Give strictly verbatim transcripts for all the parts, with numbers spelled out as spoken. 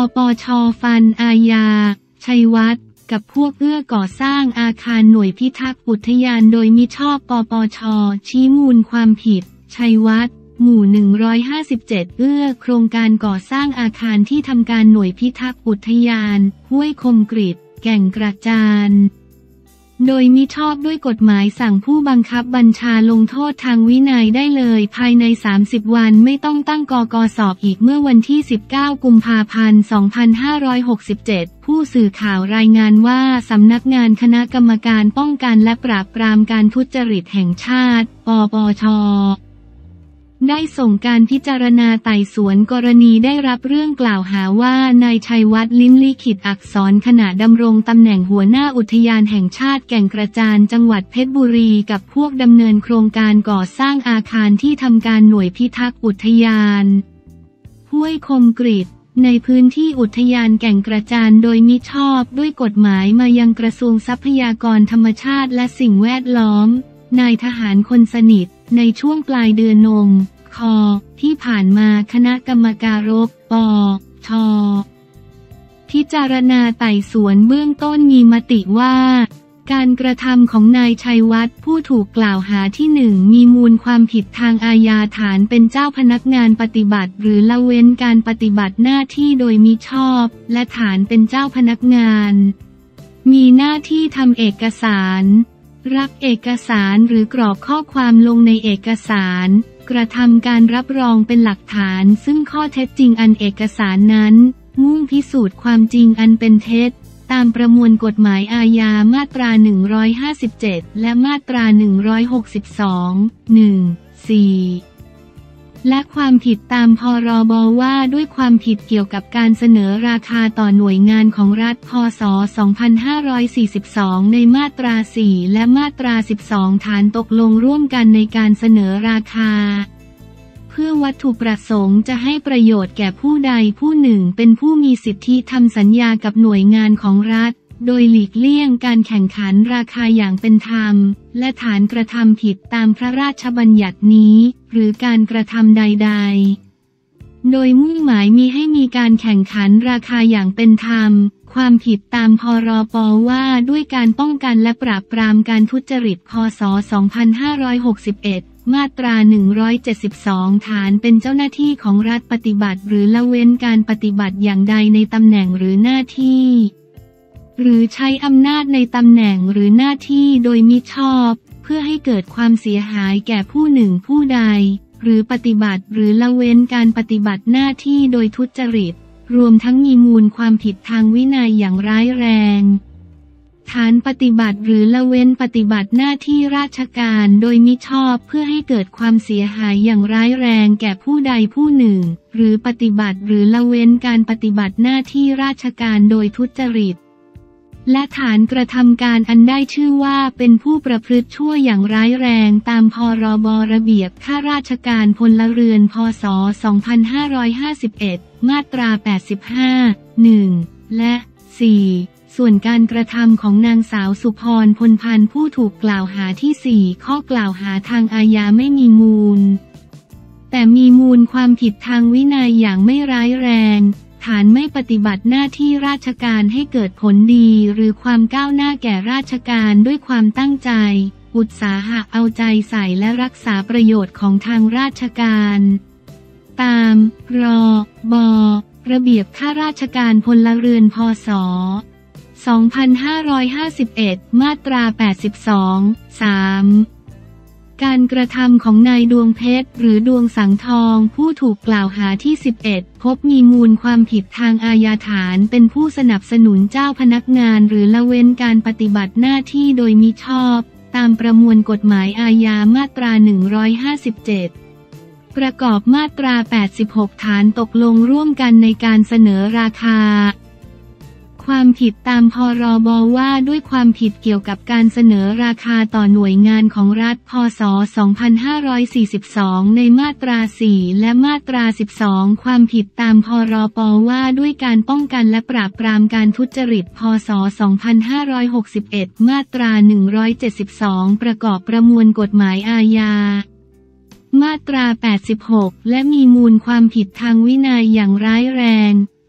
ปช.ฟันอาญาชัยวัฒน์กับพวกเอื้อก่อสร้างอาคารหน่วยพิทักษ์อุทยานโดยมิชอบปปช.ชี้มูลความผิดชัยวัฒน์หมู่หนึ่งร้อยห้าสิบเจ็ดเอื้อโครงการก่อสร้างอาคารที่ทำการหน่วยพิทักษ์อุทยานห้วยคมกฤษแก่งกระจานโดยมิชอบด้วยกฎหมายสั่งผู้บังคับบัญชาลงโทษทางวินัยได้เลยภายในสามสิบวันไม่ต้องตั้งกก.สอบอีกเมื่อวันที่สิบเก้ากุมภาพันธ์สองพันห้าร้อยหกสิบเจ็ดผู้สื่อข่าวรายงานว่าสำนักงานคณะกรรมการป้องกันและปราบปรามการทุจริตแห่งชาติปปช.ได้ส่งการพิจารณาไต่สวนกรณีได้รับเรื่องกล่าวหาว่านายชัยวัฒน์ลิ้มลิขิตอักษรขณะดำรงตำแหน่งหัวหน้าอุทยานแห่งชาติแก่งกระจานจังหวัดเพชรบุรีกับพวกดำเนินโครงการก่อสร้างอาคารที่ทำการหน่วยพิทักษ์อุทยานห้วยคมกฤษในพื้นที่อุทยานแก่งกระจานโดยมิชอบด้วยกฎหมายมายังกระทรวงทรัพยากรธรรมชาติและสิ่งแวดล้อมนายทหารคนสนิทในช่วงปลายเดือนนมคอที่ผ่านมาคณะกรรมการปปช.พิจารณาไต่สวนเบื้องต้นมีมติว่าการกระทำของนายชัยวัฒน์ผู้ถูกกล่าวหาที่หนึ่งมีมูลความผิดทางอาญาฐานเป็นเจ้าพนักงานปฏิบัติหรือละเว้นการปฏิบัติหน้าที่โดยมิชอบและฐานเป็นเจ้าพนักงานมีหน้าที่ทำเอกสารรับเอกสารหรือกรอกข้อความลงในเอกสารกระทำการรับรองเป็นหลักฐานซึ่งข้อเท็จจริงอันเอกสารนั้นมุ่งพิสูจน์ความจริงอันเป็นเท็จตามประมวลกฎหมายอาญามาตราหนึ่งร้อยห้าสิบเจ็ดและมาตราหนึ่งร้อยหกสิบสอง หนึ่ง สี่ และความผิดตามพรบว่าด้วยความผิดเกี่ยวกับการเสนอราคาต่อหน่วยงานของรัฐพ.ศ. สองพันห้าร้อยสี่สิบสองในมาตราสี่และมาตราสิบสองฐานตกลงร่วมกันในการเสนอราคาเพื่อวัตถุประสงค์จะให้ประโยชน์แก่ผู้ใดผู้หนึ่งเป็นผู้มีสิทธิทำสัญญากับหน่วยงานของรัฐโดยหลีกเลี่ยงการแข่งขันราคาอย่างเป็นธรรมและฐานกระทำผิดตามพระราชบัญญัตินี้หรือการกระทำใดๆโดยมุ่งหมายมีให้มีการแข่งขันราคาอย่างเป็นธรรมความผิดตามพรป.ว่าด้วยการป้องกันและปราบปรามการทุจริตพ.ศ. สองพันห้าร้อยหกสิบเอ็ดมาตราหนึ่งร้อยเจ็ดสิบสองฐานเป็นเจ้าหน้าที่ของรัฐปฏิบัติหรือละเว้นการปฏิบัติอย่างใดในตำแหน่งหรือหน้าที่หรือใช้อำนาจในตำแหน่งหรือหน้าที่โดยมิชอบเพื่อให้เกิดความเสียหายแก่ผู้หนึ่งผู้ใดหรือปฏิบัติหรือละเว้นการปฏิบัติหน้าที่โดยทุจริตรวมทั้งมีมูลความผิดทางวินัยอย่างร้ายแรงฐานปฏิบัติหรือละเว้นปฏิบัติหน้าที่ราชการโดยมิชอบเพื่อให้เกิดความเสียหายอย่างร้ายแรงแก่ผู้ใดผู้หนึ่งหรือปฏิบัติหรือละเว้นการปฏิบัติหน้าที่ราชการโดยทุจริตและฐานกระทำการอันได้ชื่อว่าเป็นผู้ประพฤติชั่วอย่างร้ายแรงตามพรบระเบียบข้าราชการพลเรือนพ.ศ. สองพันห้าร้อยห้าสิบเอ็ดมาตราแปดสิบห้า หนึ่ง และ สี่ส่วนการกระทำของนางสาวสุพรพลพันธ์ผู้ถูกกล่าวหาที่สี่ข้อกล่าวหาทางอาญาไม่มีมูลแต่มีมูลความผิดทางวินัยอย่างไม่ร้ายแรงฐานไม่ปฏิบัติหน้าที่ราชการให้เกิดผลดีหรือความก้าวหน้าแก่ราชการด้วยความตั้งใจอุตสาหะเอาใจใส่และรักษาประโยชน์ของทางราชการตามรบระเบียบข้าราชการพลเรือนพ.ศ. สองพันห้าร้อยห้าสิบเอ็ดมาตราแปดสิบสอง สามการกระทำของนายดวงเพชรหรือดวงสังทองผู้ถูกกล่าวหาที่สิบเอ็ดพบมีมูลความผิดทางอาญาฐานเป็นผู้สนับสนุนเจ้าพนักงานหรือละเว้นการปฏิบัติหน้าที่โดยมิชอบตามประมวลกฎหมายอาญามาตราหนึ่งร้อยห้าสิบเจ็ดประกอบมาตราแปดสิบหกฐานตกลงร่วมกันในการเสนอราคาความผิดตามพรบว่าด้วยความผิดเกี่ยวกับการเสนอราคาต่อหน่วยงานของรัฐพ.ศ. สองพันห้าร้อยสี่สิบสองในมาตราสี่และมาตราสิบสองความผิดตามพรบว่าด้วยการป้องกันและปราบปรามการทุจริตพ.ศ. สองพันห้าร้อยหกสิบเอ็ดมาตราหนึ่งร้อยเจ็ดสิบสองประกอบประมวลกฎหมายอาญามาตราแปดสิบหกและมีมูลความผิดทางวินัยอย่างร้ายแรง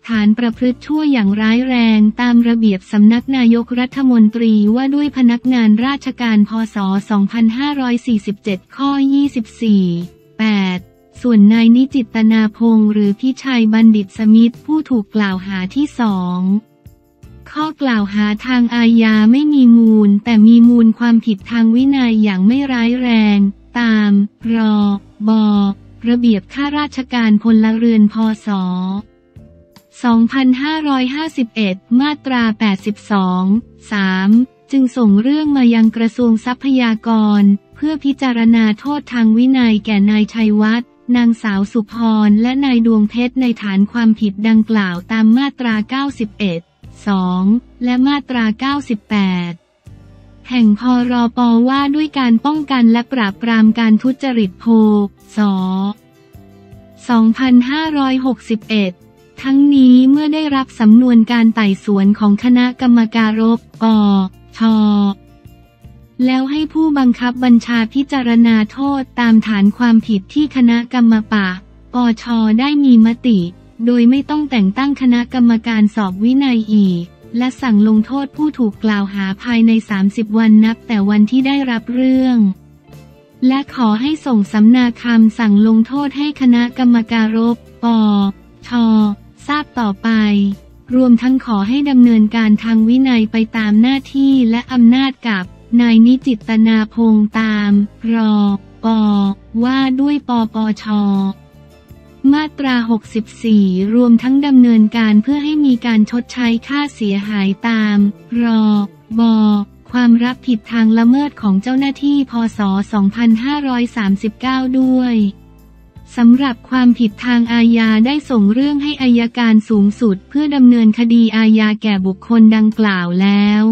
ฐานประพฤติชั่วอย่างร้ายแรงตามระเบียบสำนักนายกรัฐมนตรีว่าด้วยพนักงานราชการพ.ศ. สองพันห้าร้อยสี่สิบเจ็ด ข้อ ยี่สิบสี่ แปด ส่วนนายนิจิตนาพงษ์หรือพิชัยบัณฑิตสมิทธิ์ผู้ถูกกล่าวหาที่สองข้อกล่าวหาทางอาญาไม่มีมูลแต่มีมูลความผิดทางวินัยอย่างไม่ร้ายแรงตามรบระเบียบข้าราชการพลเรือนพ.ศ. สองพันห้าร้อยห้าสิบเอ็ด มาตรา แปดสิบสอง สาม จึงส่งเรื่องมายังกระทรวงทรัพยากรเพื่อพิจารณาโทษทางวินัยแก่นายชัยวัฒน์นางสาวสุพรและนายดวงเพชรในฐานความผิดดังกล่าวตามมาตรา เก้าสิบเอ็ด สอง และมาตรา เก้าสิบแปด แห่งพ.ร.ป.ว่าด้วยการป้องกันและปราบปรามการทุจริตโภ ศ. สองพันห้าร้อยหกสิบเอ็ด ทั้งนี้เมื่อได้รับสำนวนการไต่สวนของคณะกรรมการปปช.แล้วให้ผู้บังคับบัญชาพิจารณาโทษตามฐานความผิดที่คณะกรรมปปช.ได้มีมติโดยไม่ต้องแต่งตั้งคณะกรรมการสอบวินัยอีกและสั่งลงโทษผู้ถูกกล่าวหาภายในสามสิบวันนับแต่วันที่ได้รับเรื่องและขอให้ส่งสำนาคำสั่งลงโทษให้คณะกรรมการปปช.ทราบต่อไปรวมทั้งขอให้ดำเนินการทางวินัยไปตามหน้าที่และอำนาจกับนายนิจิตนาพงษ์ตามรปว่าด้วยปปช.มาตรา หกสิบสี่ รวมทั้งดำเนินการเพื่อให้มีการชดใช้ค่าเสียหายตามรบความรับผิดทางละเมิดของเจ้าหน้าที่พ.ศ. สองพันห้าร้อยสามสิบเก้า ด้วยสำหรับความผิดทางอาญาได้ส่งเรื่องให้อัยการสูงสุดเพื่อดำเนินคดีอาญาแก่บุคคลดังกล่าวแล้ว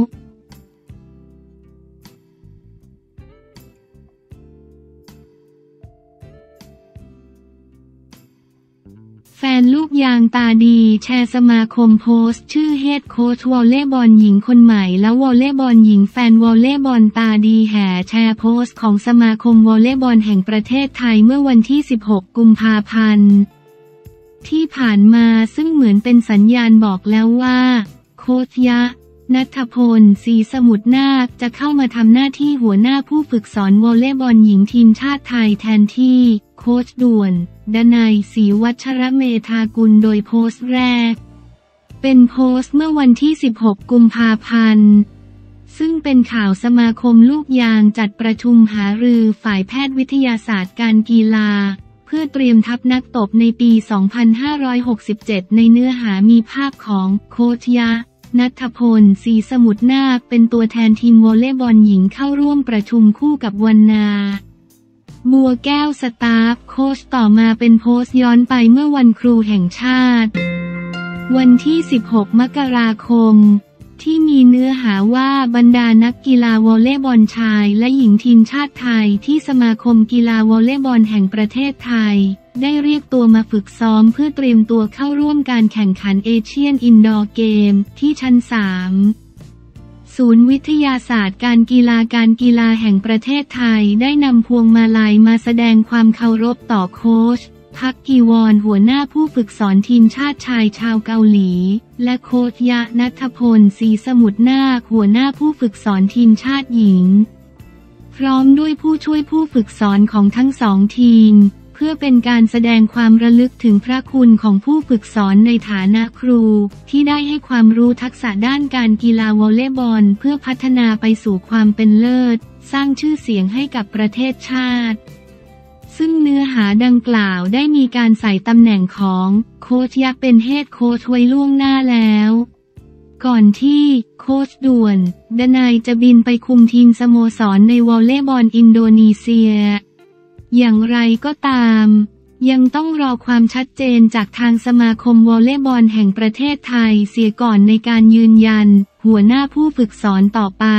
แฟนลูกยางตาดีแชร์สมาคมโพสต์ชื่อเฮดโค้ชวอลเลย์บอลหญิงคนใหม่แล้ววอลเลย์บอลหญิงแฟนวอลเลย์บอลตาดีแห่แชร์โพสต์ของสมาคมวอลเลย์บอลแห่งประเทศไทยเมื่อวันที่สิบหกกุมภาพันธ์ที่ผ่านมาซึ่งเหมือนเป็นสัญญาณบอกแล้วว่าโค้ชยะณัฐพลศรีสมุทรนาคจะเข้ามาทำหน้าที่หัวหน้าผู้ฝึกสอนวอลเลย์บอลหญิงทีมชาติไทยแทนที่โค้ชด่วนดนัยศรีวัชรเมธากุลโดยโพสต์แรกเป็นโพสต์เมื่อวันที่สิบหกกุมภาพันธ์ซึ่งเป็นข่าวสมาคมลูกยางจัดประชุมหารือฝ่ายแพทย์วิทยาศาสตร์การกีฬาเพื่อเตรียมทัพนักตบในปีสองพันห้าร้อยหกสิบเจ็ดในเนื้อหามีภาพของโค้ชยะณัฐพลศรีสมุทรนาคเป็นตัวแทนทีมวอลเลย์บอลหญิงเข้าร่วมประชุมคู่กับวรรณาบัวแก้วสตาฟโค้ชต่อมาเป็นโพสต์ย้อนไปเมื่อวันครูแห่งชาติวันที่สิบหกมกราคมที่มีเนื้อหาว่าบรรดานักกีฬาวอลเลย์บอลชายและหญิงทีมชาติไทยที่สมาคมกีฬาวอลเลย์บอลแห่งประเทศไทยได้เรียกตัวมาฝึกซ้อมเพื่อเตรียมตัวเข้าร่วมการแข่งขันเอเชียนอินดอร์เกมที่ชั้นสามศูนย์วิทยาศาสตร์การกีฬาการกีฬาแห่งประเทศไทยได้นำพวงมาลัยมาแสดงความเคารพต่อโค้ชพักกีวอนหัวหน้าผู้ฝึกสอนทีมชาติชายชาวเกาหลีและโค้ชยะณัฐพลศรีสมุทรนาคหัวหน้าผู้ฝึกสอนทีมชาติหญิงพร้อมด้วยผู้ช่วยผู้ฝึกสอนของทั้งสองทีมเพื่อเป็นการแสดงความระลึกถึงพระคุณของผู้ฝึกสอนในฐานะครูที่ได้ให้ความรู้ทักษะด้านการกีฬาวอลเลย์บอลเพื่อพัฒนาไปสู่ความเป็นเลิศสร้างชื่อเสียงให้กับประเทศชาติซึ่งเนื้อหาดังกล่าวได้มีการใส่ตำแหน่งของโค้ชยักษ์เป็นเฮดโค้ชไว้ล่วงหน้าแล้วก่อนที่โค้ชด่วนดนัยจะบินไปคุมทีมสโมสรในวอลเลย์บอลอินโดนีเซียอย่างไรก็ตามยังต้องรอความชัดเจนจากทางสมาคมวอลเลย์บอลแห่งประเทศไทยเสียก่อนในการยืนยันหัวหน้าผู้ฝึกสอนต่อไป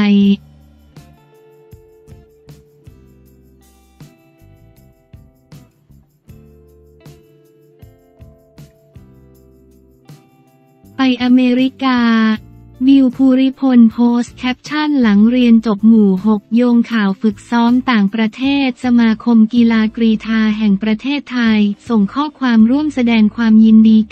ไปอเมริกาบิวภูริพลโพสต์แคปชั่นหลังเรียนจบหมู่หกโยงข่าวฝึกซ้อมต่างประเทศสมาคมกีฬากรีฑาแห่งประเทศไทยส่งข้อความร่วมแสดงความยินดีกับ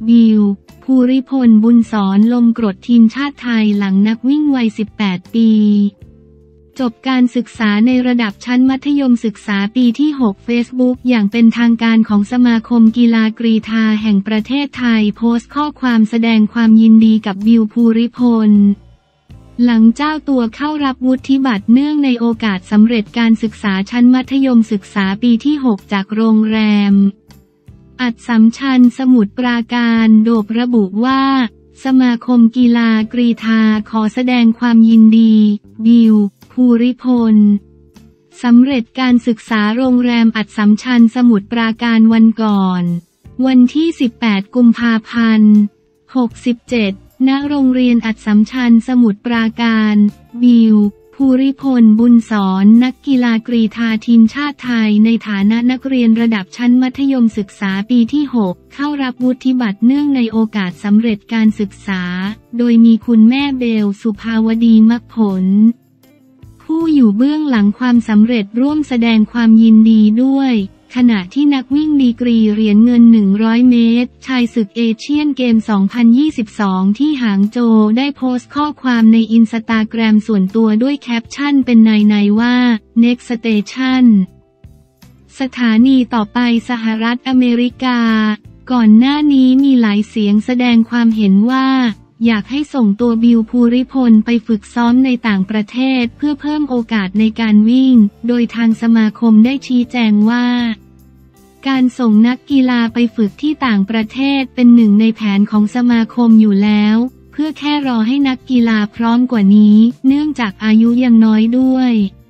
บิว ภูริพลบุญสอนลมกรดทีมชาติไทยหลังนักวิ่งวัย สิบแปด ปี จบการศึกษาในระดับชั้นมัธยมศึกษาปีที่ หก Facebook อย่างเป็นทางการของสมาคมกีฬากรีฑาแห่งประเทศไทยโพสต์ข้อความแสดงความยินดีกับบิว ภูริพลหลังเจ้าตัวเข้ารับวุฒิบัตรเนื่องในโอกาสสำเร็จการศึกษาชั้นมัธยมศึกษาปีที่ หก จากโรงแรมอัสสัมชัญสมุทรปราการโดยระบุว่าสมาคมกีฬากรีฑาขอแสดงความยินดีบิว ภูริพลสำเร็จการศึกษาโรงแรมอัสสัมชัญสมุทรปราการวันก่อนวันที่ สิบแปด กุมภาพันธ์ หกสิบเจ็ด ณ โรงเรียนอัสสัมชัญสมุทรปราการบิว ภูริพลบุญสอนนักกีฬากรีฑาทีมชาติไทยในฐานะนักเรียนระดับชั้นมัธยมศึกษาปีที่ หก เข้ารับวุฒิบัตรเนื่องในโอกาสสำเร็จการศึกษาโดยมีคุณแม่เบลสุภาวดีมักผลผู้อยู่เบื้องหลังความสำเร็จร่วมแสดงความยินดีด้วยขณะที่นักวิ่งดีกรีเหรียญเงินหนึ่งร้อยเมตรชายศึกเอเชียนเกม สองพันยี่สิบสอง ที่หางโจวได้โพสต์ข้อความในอินสตาแกรมส่วนตัวด้วยแคปชั่นเป็นในๆว่า Next Station สถานีต่อไปสหรัฐอเมริกาก่อนหน้านี้มีหลายเสียงแสดงความเห็นว่าอยากให้ส่งตัวบิว ภูริพลไปฝึกซ้อมในต่างประเทศเพื่อเพิ่มโอกาสในการวิ่งโดยทางสมาคมได้ชี้แจงว่าการส่งนักกีฬาไปฝึกที่ต่างประเทศเป็นหนึ่งในแผนของสมาคมอยู่แล้วเพื่อแค่รอให้นักกีฬาพร้อมกว่านี้เนื่องจากอายุยังน้อยด้วย